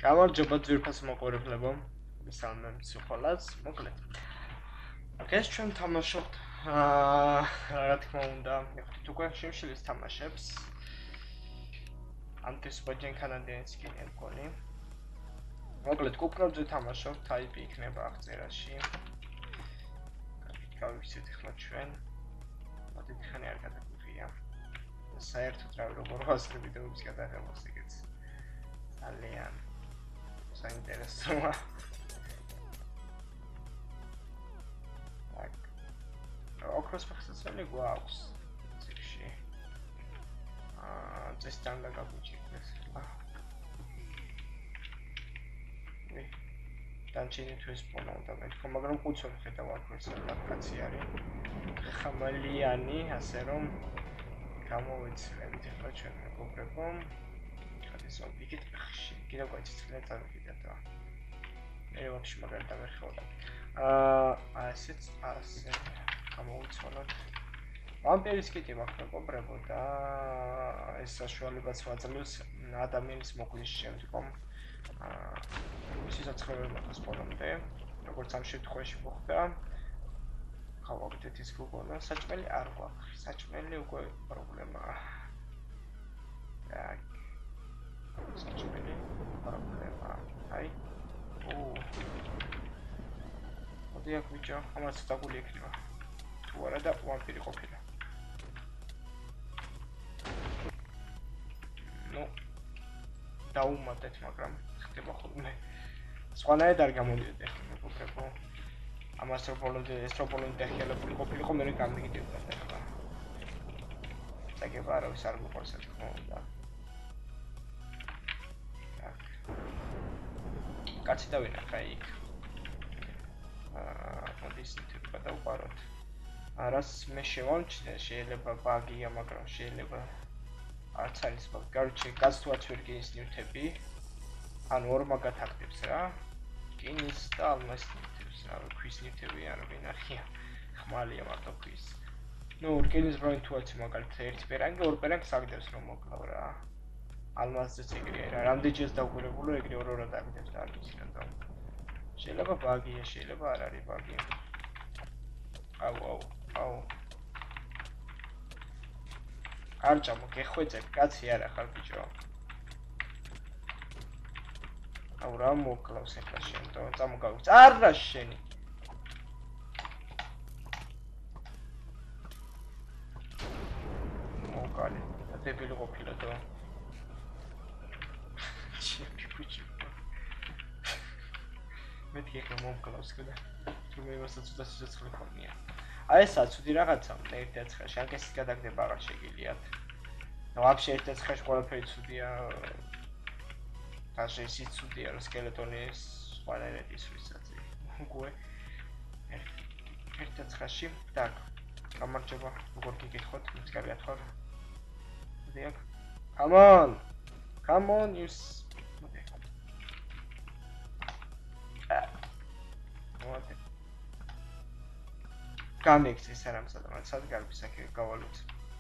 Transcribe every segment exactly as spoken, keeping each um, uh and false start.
გამარჯობა ძვირფას მოყურებლებო, მისალმე მსიხოლას, მოკლედ. აქ ეს ჩვენ თამაშობთ, აა, რა თქმა უნდა, მივხვდით უკვე შიმშილის თამაშებს. ანტისპოჯენ კანადიენს კიდე მქონი. მოკლედ, კუპრობზე თამაშობთ, ტაიპი იქნება აღწერაში. გავიქცეთ ახლა ჩვენ. მოდით ხანი არ გადაგვიღია. საერთოდ რა როგორ ვასწრებ ვიდეოების გადაღებას ეგეც. ძალიან საინტერესოა. ოქროს ფეხსაცმელი გვაქვს ციხში. აა, ეს თან გაგუჭირდეს ხა. ვი. დანჩენი თვის პონა უნდა მეთქო, მაგრამ ყუცო ხედავ აქ საკაცი არის. ხამალიანი, ასე რომ გამოვიცლებით ახლა ჩვენ მეგობრებო. ეს ობიექტი ხში, კიდევ გვაიცილეთ წავიდეთ და მე ვაფშე მაგალითად ვერ ხედავ. აა, ასეც ასე გამოვიცვალოთ. ვამპირის კიტი მაქვს მეგობრებო და ეს საშუალებაც ვაძლევს ადამიანის მოკვლის შემდგომ აა სიცოცხლე მოხდეს ბოლომდე, როგორც ამ შემთხვევაში მოხდა. გავაკეთეთ ის გოგონა, საჭმელი არ გვაქვს. საჭმელი უკვე პრობლემაა. так. საჭმელი პრობლემაა. აი. ო. მოდი აქ ვიჭო, ამას დაგული ექნება. თუ არა და ვამპირი ყოფილა. ნუ დაუმატეთ, მაგრამ ხდება ხოლმე. სხვანაირად არ გამოდიოდ ახლა მეგობრებო. ამას რო ბოლომდე ეს რო ბოლომდე ხელებული ყოფილიყო, მე გამიგდივდა ახლა. წაგება არავის არ მოყოლს რა თქმა უნდა. так. კაცი დავინახა იქ. აა, მოდი ისეთი გადავყაროთ. არას მე შევამჩნე, შეიძლება ბაგია, მაგრამ შეიძლება არც არის ბაგი. გარჩე გასთვაც ვერ გინის ნივთები. ანუ ორ მაგათ აქტებს რა. გინის და ალმას ნივთებს რა, ქვის ნივთები არ ვინახია. ხმალია მარტო ქვის. ნუ რკინის ბროინ თუაცი მაგალითად ერთი პერანგი, ორ პერანგს აგდებს რომ მოკლავ რა. ალმასზეც ეგრეა რა. რამდენჯერს დაგვირებულო ეგრე ორ-ორად აგდებს და არ ვიცი რა და. შეიძლება ბაგია, შეიძლება არ არის ბაგი. აუ, აუ. აუ. არჭამო, გეხვეწებ, კაცი არა ხარ ბიჭო. აუ რა მოკლავს ახლა შენ, და წამოგავიც. არა შენი. მოკალე, დებილი ყოფილა და. ჩემი ბიჭო. მეთქი ახლა მოკლავს და. თუ მე მასაც უდა სიცოცხლე ხომია. აი ესა ცუდი რაღაცა, ერთ ეცხაში, ან კესის გადაგდება აღარ შეგიძლიათ. და ვაფშე ერთ ეცხაში ყველაფერი ცუდია. ასე ისიც ცუდია, რომ სკელეტონის სხვანაირად ისვისაც. უკვე ერთ ეცხაში, так. გამარჯობა, როგორ გიგითხოთ, ის კარგად ხარ? დიახ. Come on. Come on, you. მოდი. გამიქცეს არა მსადმად, სად გარბის აქ გავალოთ.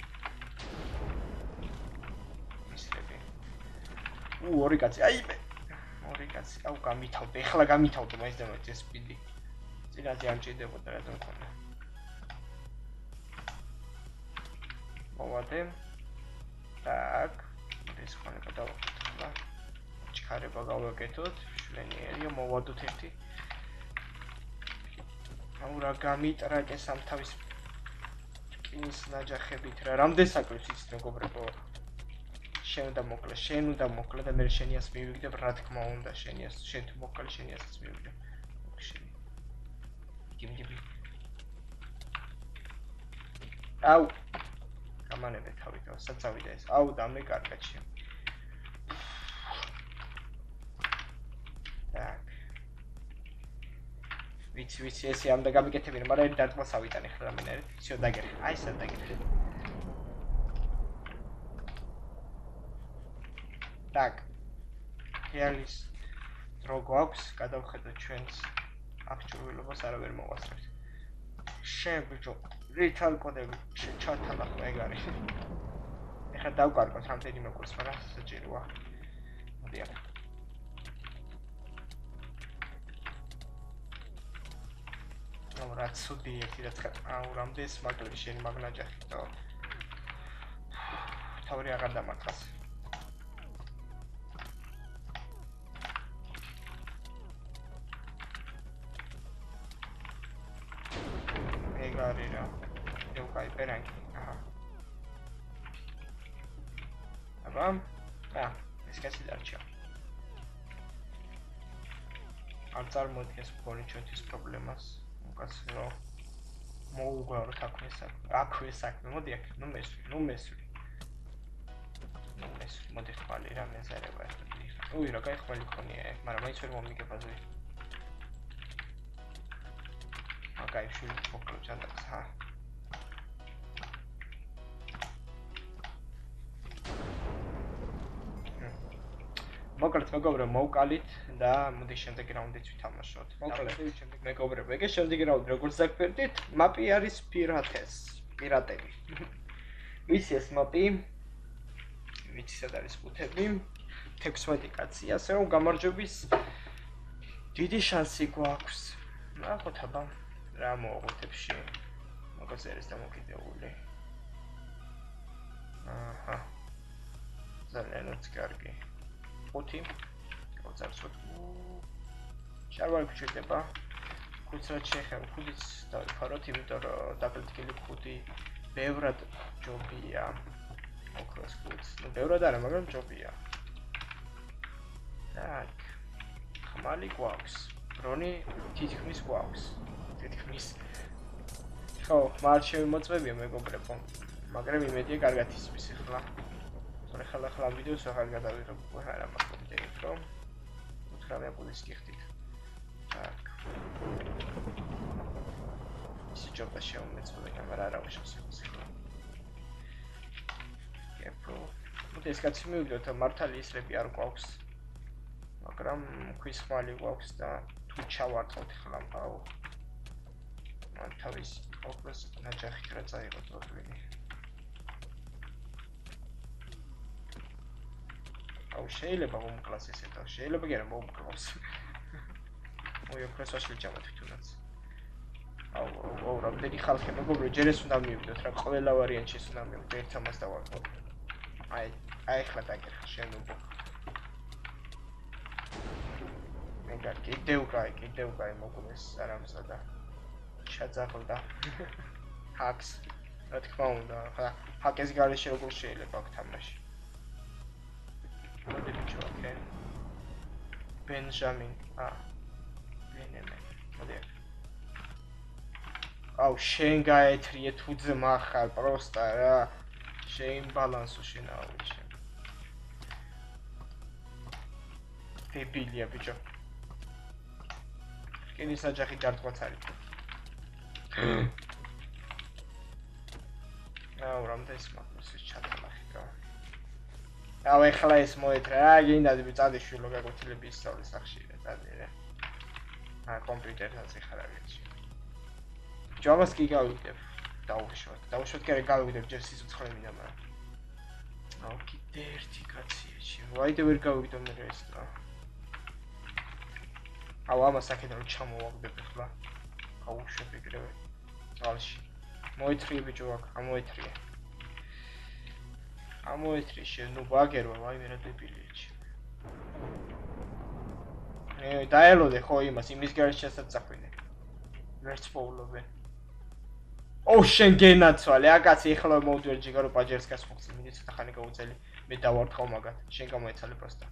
ისრები. უ, ორი კაცი, აი მე. ორი კაცი, აუ გამითავდე, ეხლა გამითავდე მაინც და მაინც ეს სპიდი. წინაზე არ მჭირდებოდა რა თქმა უნდა. მოვადე. так, ეს ხანა გადავაკეთოთ ხლა. ჩქარება გავაკეთოთ, შვენიერია, მოვადოთ ერთი. აუ რა გამიტრაკეს ამ თავის რკინის ნაჯახებით რა. რამდენ საკვებს იცით მეგობრებო? შენ უნდა მოკლე, შენ უნდა მოკლე და მე შენიას მივიგდებ, რა თქმა უნდა, შენიას, შენ თუ მოკლე შენიასაც მივიგდებ. შენი. გიმგიბი. აუ. გამანებე თავი და საწავიდა ეს. აუ და მე კარგად შენ. так. ვიცი, ვიცი, ესე ამ და გამიკეთებინა, მაგრამ ერთ დარტყმას ავიტანე ხლა რამენერით. всё დაგერხე. აი სად დაგერხე. так. რეალის დრო გვაქვს, გადავხედოთ ჩვენს აღჭურვილობას არავერ მოვასწრებთ. შენ ბიჭო, რითალ კოდები ჩათალა ხო ეგ არის. ეხლა დავკარგოთ რამდენიმე კურსს, მაგრამ საჭიროა. მოდი აქ. რაც ცუდი ერთი რაც აუ რამდენი სმაგლები შენი მაგნაჯახითო თავი აღარ დამარხას ეგარი რა დიო კაი პერანგი აჰა აბა ა ეს კაცი დარჩა არ წარმოადგენს მქონე ჩვენთვის პრობლემას უკაცრო მოუგვაროთ აქვე საქმე აქვე საქმე მოდი აქ ნუ მესვი ნუ მესვი ნუ მესვი მოდი ხმალი რა მეზარება ეს უი რა кай ხმალი ქონია ეგ მაგრამ მაინც ვერ მომიგება ზოი აკაი შული მოკლედ ჩანდაკს ჰა მოკლედ მეგობრებო მოვკალით და მოდი შემდეგი რაუნდიც ვითამაშოთ. მოკლედ შემდეგ მეგობრებო, ეგ შემდეგი რაუნდი როგორც დაგფერდით, მაპი არის პირატეს, პირატები. ვიცი ეს მაპი? ვიცი სად არის ბუთები? თექვსმეტი კაცი, ასე რომ გამარჯვების დიდი შანსი გვაქვს. ნახოთ აბა რა მოაღვთებში. მაგას არის დამოკიდებული. აჰა. ზალენოც კარგი. ხუთი გავწარსოთ შარვარი გჭირდება ხუთად შეხება ხუთიც დავიფაროთ იმიტომ რომ დაბლტკილი ხუთი ბევრად ჯობია ოქროს ხუთს ნუ ბევრად არა მაგრამ ჯობია так ხმალი გვაქვს დრონი თითქმის გვაქვს თითქმის ხო მარჩევი მოწმებია მეგობრებო მაგრამ იმედია კარგად ისმის ახლა ახლა ახლა ვიდეოს აღარ გადავიღებ არა მაგდენით რომ უთრავე პოლის გიხდით так სიჯობა შემოწმე მაგრამ არა ვიშავსებს ახლა კეპო მოდი ეს კაცი მივიდოთ მართალი ისრები არ გვაქვს მაგრამ ქვის ხმალი გვაქვს და თუ ჩავარტყოთ ახლა აუ მან თავის ოქროს ნაჯახით რა წაიღოთ ორივე აუ შეიძლება მომკლას ესეთ და შეიძლება კი არა მომკლავს. ოი ოქროს ვაშლი ჯამოთ თუნდაც. აუ აუ რამდენი ხალხი მეგობრებო ჯერ ეს უნდა მივიდოთ რა ყველა ვარიანტში ეს უნდა მივიდოთ ერთ ამას დავარქვა. აი აი ხლა დაგერხა შენ უბო. მეგარ კიდევ კაი კიდევ კაი მოგვეს არამსა და ჩაძაღლდა. ჰაკს რა თქმა უნდა ხა ჰაკის გარეშე როგორ შეიძლება აქ თამაში. What did you do? Okay. Benjamin. Ah. Benjamin. What is? Oh, შენ გაეთრიე თუ ძმა ხარ, პროსტა რა. შენ ბალანსო შენაო შენ. დებილია ბიჭო. რკინის აჯახი დარტყმაც არის. აუ, რამდენი მაგას ჩათალახი რა. აუ ეხლა ეს მოეთრა რა გინდა წადიშვილო გაგოთილები ისწავლე სახში რა წადი რა ა კომპიუტერთან ციხარავეთში ჯავას კი გავიდებ დაუშვათ დაუშვათ კი არა გავიდებ ჯერ სიცოცხლე მინდა მაგრამ აუ კიდე ერთი კაციეში ვაიდე ვერ გავიდო მე ეს რა აუ ამას აქედან ჩამოვაგდებ ახლა აუშვებ ეგრევე წალში მოეთრიე ბიჭო აქ ამოეთრიე ამოეთრი შენ ნუ ბაგერვა ვაი მე რა დებილიეჩი ე დაელოდე ხო იმას იმის გარეშე შესაძახვინე ვერც პოულობენ ო შენ გენაცვალე აკაცი ეხლა მოვდიერ ჯიგარო პაჯერს გასხმოხსი მინდა ცოტა ხანი გავუწელი მე დავარტყავ მაგათ შენ გამოეცალე პროსტა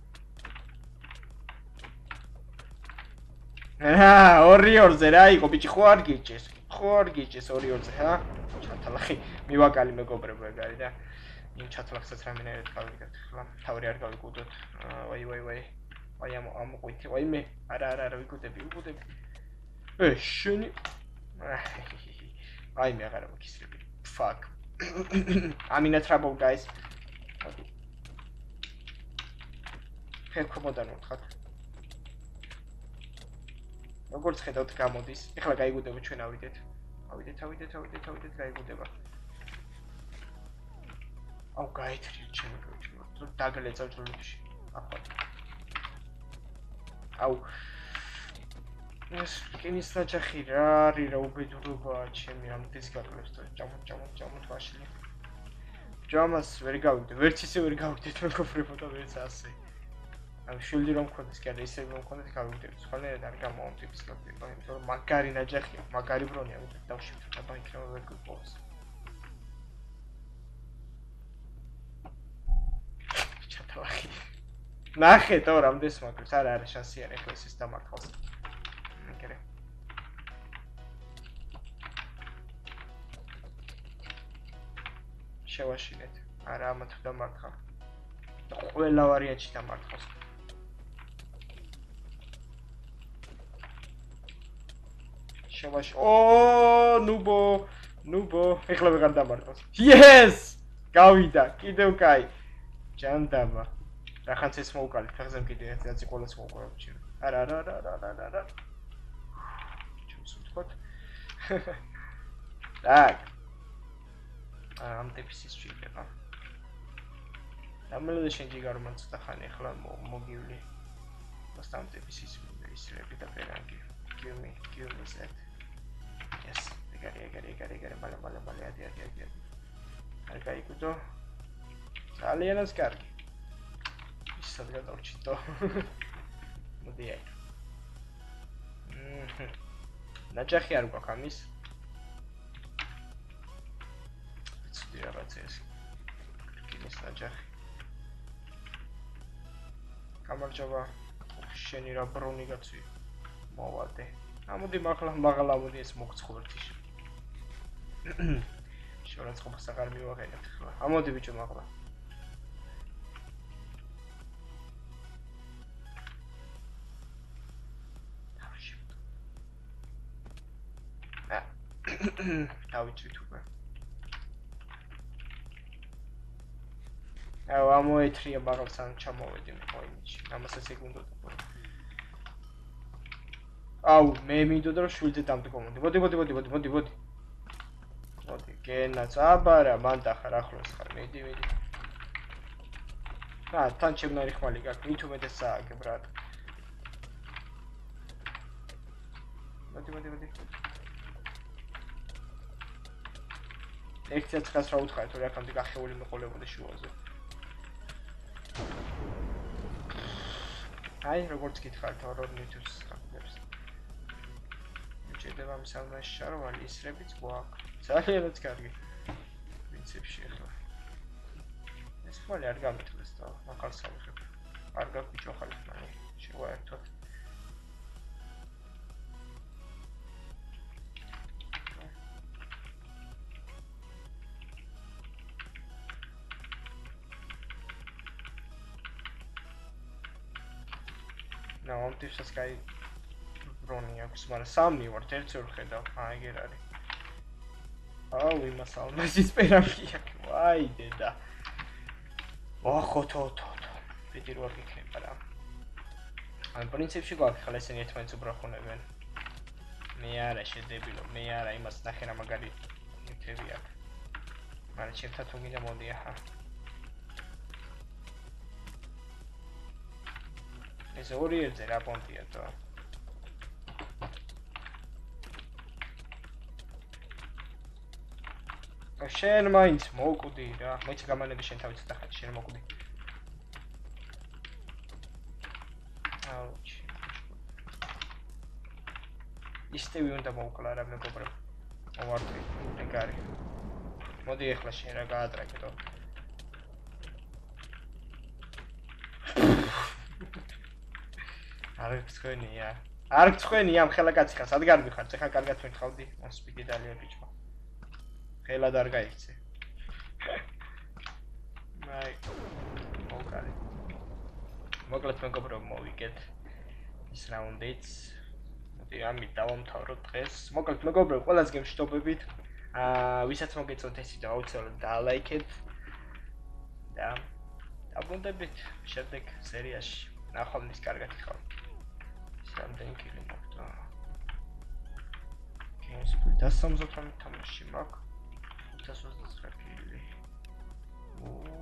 აა ორი ორზე რა იყო ბიჭი ხო არ გიჭეს ხო არ გიჭეს ორი ორზე ჰა ჩათალახი მივაკალი მეგობრებო ეგ არის და იმ ჩათლახსაც რამინერად გავიგებთ ხლა თავი არ გავიგუდოთ ვაი ვაი ვაი ვაი ამ ამ ყვითი ვაი მე არა არა არა ვიგუდები ვიგუდები ე შენი აი მე აღარ მოგისრები fuck I'm in a trouble guys ფერქომოდან ვთხარ როგორც ხედავთ გამოდის ეხლა გაიგუდება ჩვენ ავიდეთ ავიდეთ ავიდეთ ავიდეთ ავიდეთ გაიგუდება აუ გაეთრიე ჩემი გოჩი თუ დაგლეწავ ჯრუში ახლა აუ ეს რკინის ნაჯახი რა არის რა უბედურობაა ჩემი ამდენს გაკლებს და ჭამოთ ჭამოთ ჭამოთ ვაშლი ჯამას ვერ გავიგდე ვერც ისე ვერ გავიგდეთ მეგობრებო და ვერც ასე ამ შილდი რომ მქონდეს კი არა ისე რომ მქონდეს გავიგდეთ სხვანაირად არ გამოვამ ტიპის გაგვიყვება იმიტომ რომ მაგარი ნაჯახია მაგარი ბრონია უნდა დავშიფროთ აბა იქნება ვერ გვიპოვოს ჩატავახი ნახე თორ ამდენს მაგას არა არა შანსი არ ეხლა ეს დამარხავს მეკერე შევაშინეთ არა ამა თუ დამარხავ და ყველა ვარიანტში დამარხავს შევაშ ო ნუბო ნუბო ეხლა ვეღარ დამარხავს yes გავიდა კიდევ კაი ჯანდაბა რახანც ეს მოუკალეთ ფეხზე კიდე ერთი აცი ყოველს მოუკალებ ჩემ არა არა არა არა არა ჩემს ვთქვათ так ამ ტიპის ის შეიძლება ამელოდე შენჯი გარმან ცოტა ხანი ახლა მოგივლი მოსტამ ტიპის ის ისრები და პერანგი give me give me that yes ეგარი ეგარი ეგარი ეგარი მალე მალე მალე ადი ადი ადი არ გაიგდო ძალიანაც კარგი ისად გადავჭიდო მოდი აი ნაჯახი არ გვაქვს ამის ცუდი რაღაცა ეს რკინის ნაჯახი გამარჯობა შენი რა ბრონი გაცვი მოვალდე ამოდი მაღლა მაღლა ამოდი ეს მოგცხოვერთი შორაცხობას აღარ მივაღენებთ ხლა ამოდი ბიჭო მაღლა დავიჭვით უკვე აუ ამოეთრია მაგალ სამ ჩამოვედი მოიმიჩი ამასაც ეგ უნდა თქვა აუ მე მინდოდა რომ შვილზე დამდგო მოდი მოდი მოდი მოდი მოდი მოდი მოდი მოდი გენაც აბარა მან დახარ ახლოს ხარ მედი მედი ა თან ჩემნარი ხმალი გაქვს მით უმეტეს სააგებ რა მოდი მოდი მოდი ექცია ცხრას რა უთხარი თუ რა კანდი გახეული მეყოლებოდა შუაზე აი როგორც გითხარით ორ-ორ ნიუთს გაკეთებს მიჭირდება მისალმაში შარვალი ისრებიც გვაქვს ძალიანაც კარგი პრინციპში ახლა ეს ხმალი არ გამიტყდეს და ახალს ავიღებ არ გაქვს ბიჭო ახალი ხმალი შევაერთოთ No, I'm just this guy running up some samni or terce or ხედავ. აი ეგერ არის. აუ იმას ალმასის პერაფია. ვაი დედა. ოხო თო თო თო. პიტი რო არ გიქნება რა. ან პრინციპში გვაქვს ხალ ესენი ერთმანეთს უბრახუნებენ. მე არა შედებილო, მე არა იმას ნახე რა მაგარი ნივთები აქვს. მაგრამ ჩემთან თუ გინდა მოდი ახლა. ეს ორი ერთზე რა პონტია თო. შენ მაინც მოკვდი რა. მოიცა გამანები შენ თავი ცოტა ხანი შენ მოკვდი. აუჩ. ისტევი უნდა მოვკლა რა მეგობრებო. მოვარტვი, ეგარი. მოდი ახლა შენ რა გაატრაკეთო. არ გწხვენია. არ გწხვენია ამ ხელა კაცი ხარ, სად გარბიხარ? ეხლა კარგად მითხავდი, მოსპიდი დალია ბიჭო. ხელად არ გაიქცე. მაი. მოკალი. მოკლედ მეგობრებო მოვიგეთ ის რაუნდიც. მოდი ამით დავამთავროთ დღეს. მოკლედ მეგობრებო, ყველას გემშვიდობებით. აა, ვისაც მოგეწონთ ეს ვიდეო, აუცილებლად დაალაიქეთ. და დაბრუნდებით შემდეგ სერიაში. ნახვამდის კარგად იხავთ. Something killing up the games that's some sort of tamashima. That's what's